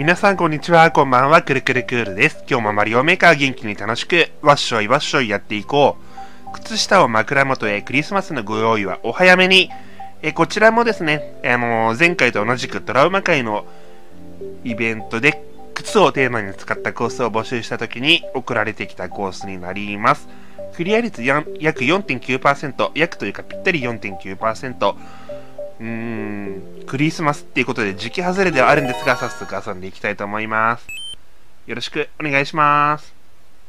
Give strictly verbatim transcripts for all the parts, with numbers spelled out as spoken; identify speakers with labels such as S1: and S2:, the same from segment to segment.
S1: 皆さんこんにちは、こんばんは、くるくるクールです。今日もマリオメーカー元気に楽しく、わっしょいわっしょいやっていこう。靴下を枕元へクリスマスのご用意はお早めに。えこちらもですね、あのー、前回と同じくトラウマ界のイベントで靴をテーマに使ったコースを募集した時に送られてきたコースになります。クリア率約 よんてんきゅうパーセント、約というかぴったり よんてんきゅうパーセント。うーん、クリスマスっていうことで時期外れではあるんですが、早速遊んでいきたいと思います。よろしくお願いします。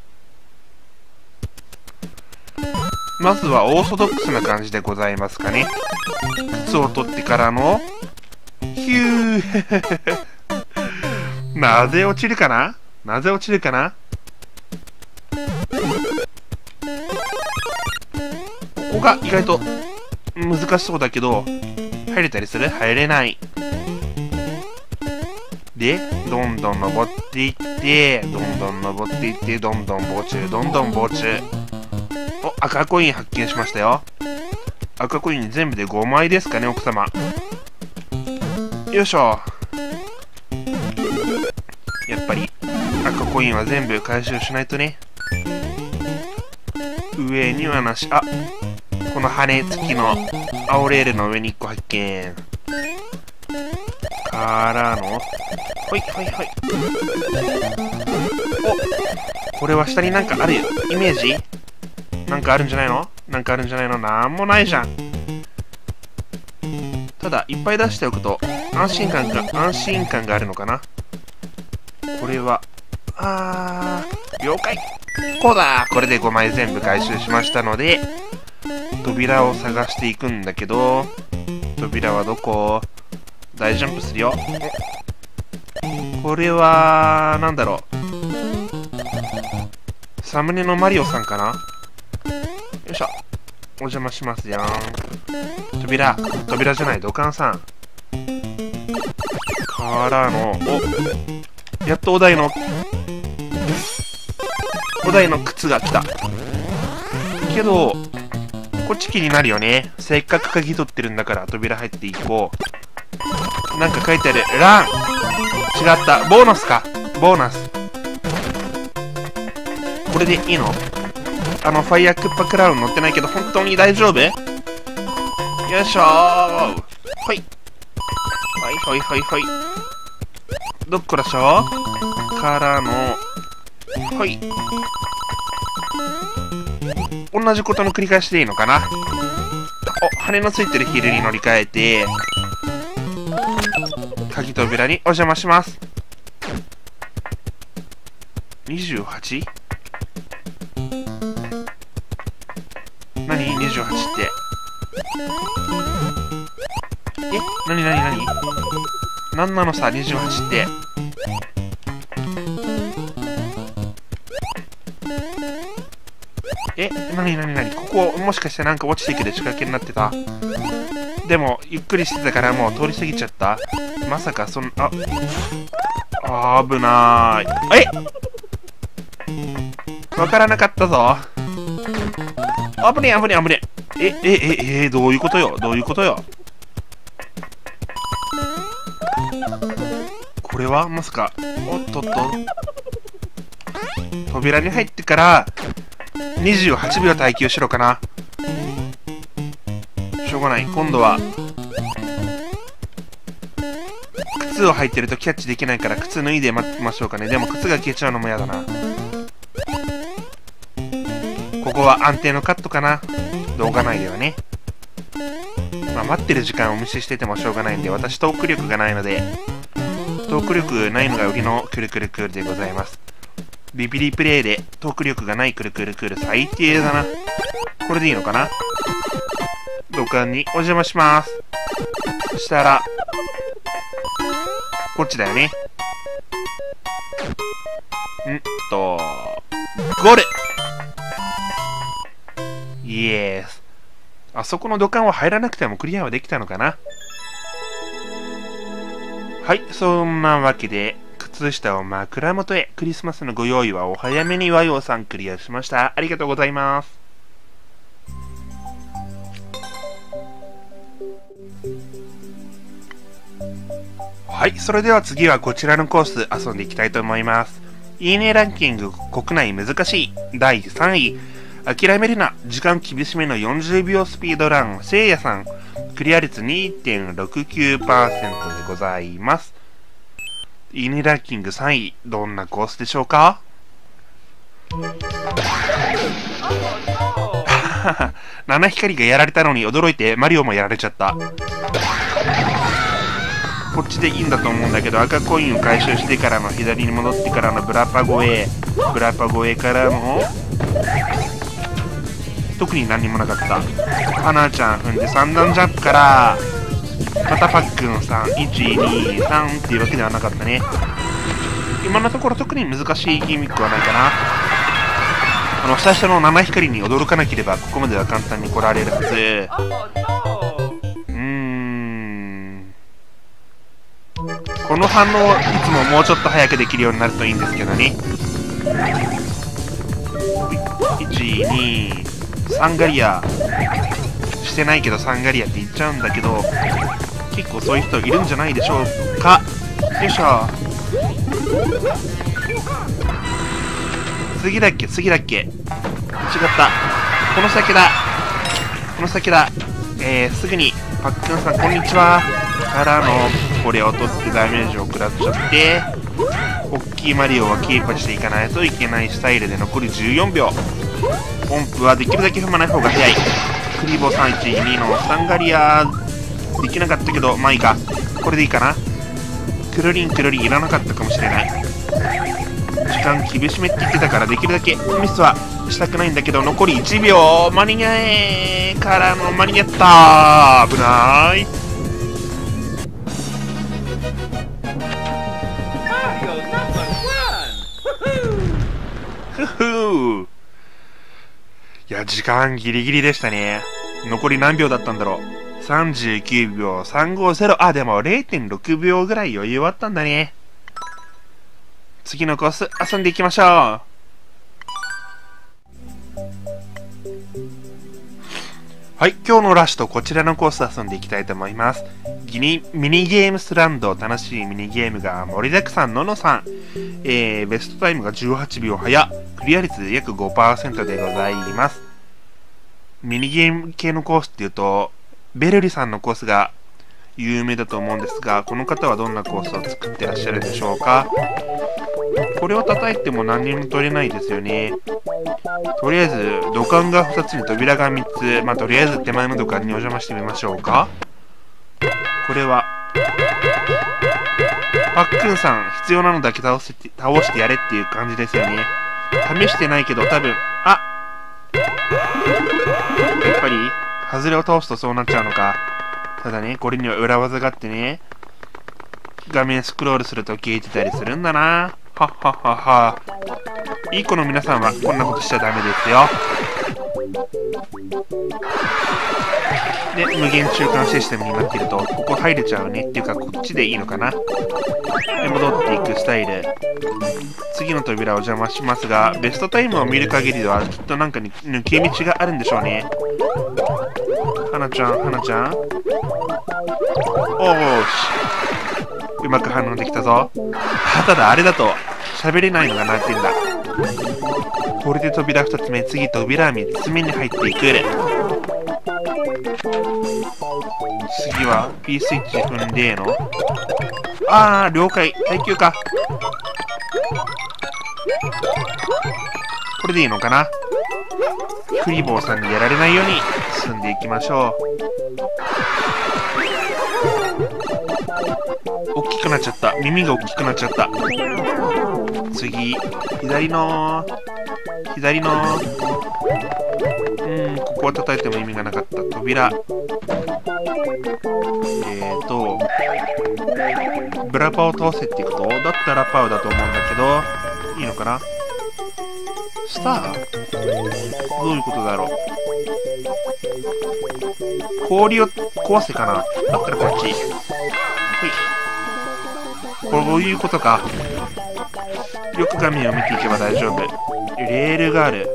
S1: まずはオーソドックスな感じでございますかね。靴を取ってからの、ヒューなぜ落ちるかななぜ落ちるかなここが意外と難しそうだけど、入れたりする？入れない。で、どんどん登っていって、どんどん登っていって、どんどん防虫、どんどん防虫。お、赤コイン発見しましたよ。赤コイン全部でごまいですかね、奥様。よいしょ。やっぱり、赤コインは全部回収しないとね。上にはなし、あ、この羽付きの青レールの上にいっこ発見。からの、ほいほいほい。お、これは下になんかあるイメージなんかあるんじゃないのなんかあるんじゃないのなんもないじゃん。ただ、いっぱい出しておくと安心感が、安心感があるのかな。これは、あー、了解。こうだ。これでごまい全部回収しましたので、扉を探していくんだけど、扉はどこ？大ジャンプするよ。これは、なんだろう。サムネのマリオさんかな？よいしょ。お邪魔しますよーん。扉、扉じゃない、土管さん。からの、お、やっとお題の、お題の靴が来た。けど、こっち気になるよね。せっかく鍵取ってるんだから扉入っていこう。なんか書いてある。ラン！違った。ボーナスか。ボーナス。これでいいの？あの、ファイヤークッパクラウン乗ってないけど、本当に大丈夫？よいしょー。ほい。ほいほいほいほい。どっこらしょからの、ほい。同じことの繰り返しでいいのかな。お、羽のついてるヒールに乗り換えて、鍵扉にお邪魔します。にじゅうはち？ 何 ?にじゅうはち って。え？何何何？何なのさ、にじゅうはちって。え、なになになに、ここもしかしてなんか落ちてくる仕掛けになってた？でもゆっくりしてたからもう通り過ぎちゃった。まさかそんああ危なーい。えわからなかったぞ。危ねえ危ねえ危ねえ。ええええどういうことよどういうことよ。これはまさか、おっとっと、扉に入ってからにじゅうはちびょう耐久しろかな。しょうがない。今度は靴を履いてるとキャッチできないから靴脱いで待ってましょうかね。でも靴が消えちゃうのも嫌だな。ここは安定のカットかな。動画内ではね。まあ待ってる時間を無視しててもしょうがないんで、私トーク力がないので、トーク力ないのが売りのくるくるクールでございます。ビビリプレイでトーク力がないくるくるクール最低だな。これでいいのかな。土管にお邪魔します。そしたらこっちだよね。んとゴール。イエース。あそこの土管は入らなくてもクリアはできたのかな。はい、そんなわけで靴下を枕元へ、クリスマスのご用意はお早めに。和洋さんクリアしました。ありがとうございます。 はい、それでは次はこちらのコース遊んでいきたいと思います。いいねランキング国内難しいだいさんい、諦めるな、時間厳しめのよんじゅうびょうスピードラン、せいやさん、クリア率 にてんろくきゅうパーセント でございます。いいねランキングさんい、どんなコースでしょうか？七光がやられたのに驚いてマリオもやられちゃった。こっちでいいんだと思うんだけど、赤コインを回収してからの左に戻ってからのブラパゴエ、ブラパゴエからの特に何もなかった。花ちゃん踏んでさん段ジャンプからまたパックンさん、いち、に、さんっていうわけではなかったね。今のところ特に難しいギミックはないかな。あの最初の七光に驚かなければここまでは簡単に来られるはず。うーん、この反応いつももうちょっと早くできるようになるといいんですけどね。いち、に、さんガリアしてないけどさんガリアって言っちゃうんだけど、結構そういう人いるんじゃないでしょうか。よいしょ。次だっけ次だっけ違った。この先だこの先だ。えー、すぐにパックンさんこんにちはからのこれを取ってダメージを食らっちゃって、おっきいマリオはキープしていかないといけないスタイルで残りじゅうよんびょう。ポンプはできるだけ踏まない方が早い。クリボーさんいちにのサンガリアできなかったけど、まあいいか。これでいいかな。クルリンクルリンいらなかったかもしれない。時間厳しめって言ってたからできるだけミスはしたくないんだけど、残りいちびょう。間に合えからの間に合った。危ない。ふふいや、時間ギリギリでしたね。残り何秒だったんだろう。さんじゅうきゅうびょうさんごゼロ。あ、でも れいてんろくびょうぐらい余裕あったんだね。次のコース遊んでいきましょう。はい、今日のラストこちらのコース遊んでいきたいと思います。ギニミニゲームスランド、楽しいミニゲームが盛りだくさんののさん、えー、ベストタイムがじゅうはちびょう早、クリア率約 ごパーセント でございます。ミニゲーム系のコースっていうとベルリさんのコースが有名だと思うんですが、この方はどんなコースを作ってらっしゃるでしょうか。これを叩いても何にも取れないですよね。とりあえず土管がふたつに扉がみっつ。まあとりあえず手前の土管にお邪魔してみましょうか。これはパックンさん必要なのだけ倒せて倒してやれっていう感じですよね。試してないけど多分、あやっぱり外れを倒すとそうなっちゃうのか。ただね、これには裏技があってね、画面スクロールすると消えてたりするんだな。はっはっはっは。いい子の皆さんはこんなことしちゃダメですよ。で、無限中間システムになっているとここ入れちゃうね。っていうかこっちでいいのかな。で、戻っていくスタイル。次の扉を邪魔しますが、ベストタイムを見る限りではきっとなんかに抜け道があるんでしょうね。花ちゃん、花ちゃん。おーし。うまく反応できたぞ。ただあれだと喋れないのが難点だ。これで扉ふたつめ、次扉みっつめに入っていく。次は P スイッチ踏んでの。あー、了解。耐久か。これでいいのかな。クリボーさんにやられないように進んでいきましょう。大きくなっちゃった。耳が大きくなっちゃった。次、左の左のうん、ここは叩いても意味がなかった。扉。えーと、ブラパを倒せっていうことだったらパウだと思うんだけど、いいのかな。スター？どういうことだろう。氷を壊せかな。だったらこっち。はい。こういうことか。よく画面を見ていけば大丈夫。レールがある。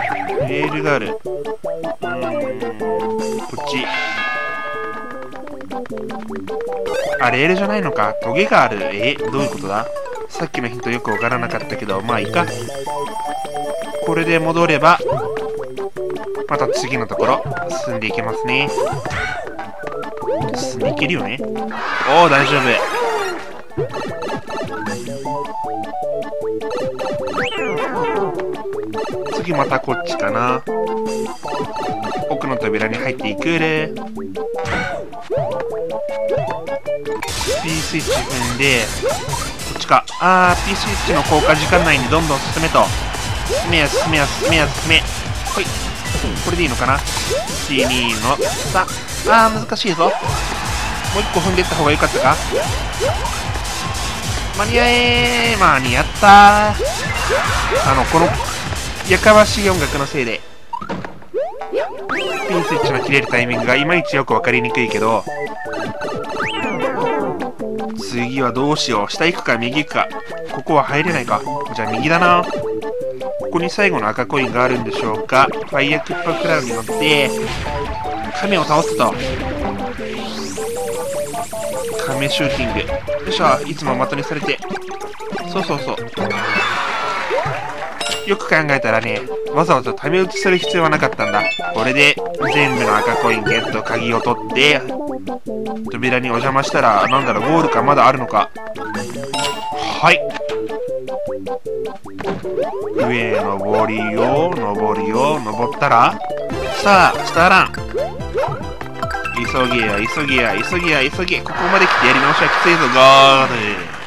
S1: レールがある。うーん、こっち。 あ、レールじゃないのか。トゲがある。え、どういうことだ？さっきのヒントよくわからなかったけど、まあいいか。これで戻れば、また次のところ、進んでいけますね。進んでいけるよね。おお、大丈夫。次またこっちかな。奥の扉に入っていくれ。P スイッチ踏んで、こっちか。あー、P スイッチの効果時間内にどんどん進めと。進めや進めや進めや進め。ほい。これでいいのかな。いち、にのさん。あー、難しいぞ。もう一個踏んでいった方がよかったか。間に合えー。間に合ったー。あの、この、やかましい音楽のせいで、ピンスイッチの切れるタイミングがいまいちよく分かりにくいけど、次はどうしよう。下行くか右行くか。ここは入れないか。じゃあ右だな。ここに最後の赤コインがあるんでしょうか。ファイヤークッパクラウンに乗って亀を倒すと。亀シューティング。よいしょ。いつも的にされて、そうそうそう。よく考えたらね、わざわざタメ打ちする必要はなかったんだ。これで全部の赤コインゲット、鍵を取って扉にお邪魔したら、なんだろう、ゴールかまだあるのか。はい、上へ登りよう登りよう登ったら、さあスターラン。急げや急げや急げや急げ。ここまで来てやり直しはきついぞ。ゴール。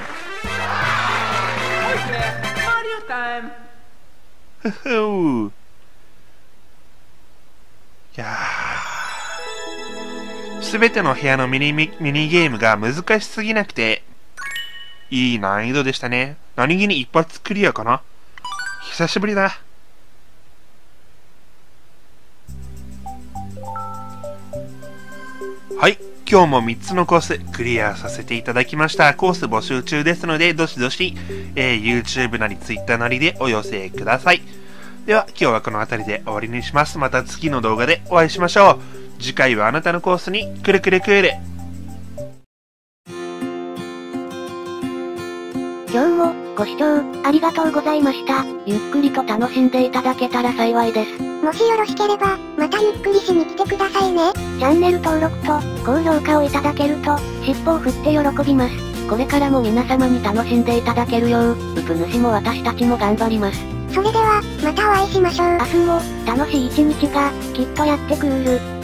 S1: ふふう。いやー、すべての部屋のミニミ、ミニゲームが難しすぎなくていい難易度でしたね。何気に一発クリアかな。久しぶりだ。はい、今日もみっつのコースクリアさせていただきました。コース募集中ですので、どしどし、えー、YouTube なり Twitter なりでお寄せください。では、今日はこの辺りで終わりにします。また次の動画でお会いしましょう。次回はあなたのコースにくるくるくる。
S2: 今日もご視聴ありがとうございました。ゆっくりと楽しんでいただけたら幸いです。
S3: もしよろしければ、またゆっくりしに来てくださいね。
S2: チャンネル登録と高評価をいただけると、尻尾を振って喜びます。これからも皆様に楽しんでいただけるよう、ウプ主も私たちも頑張ります。
S3: それでは、またお会いしましょう。
S2: 明日も楽しい一日がきっとやってくる。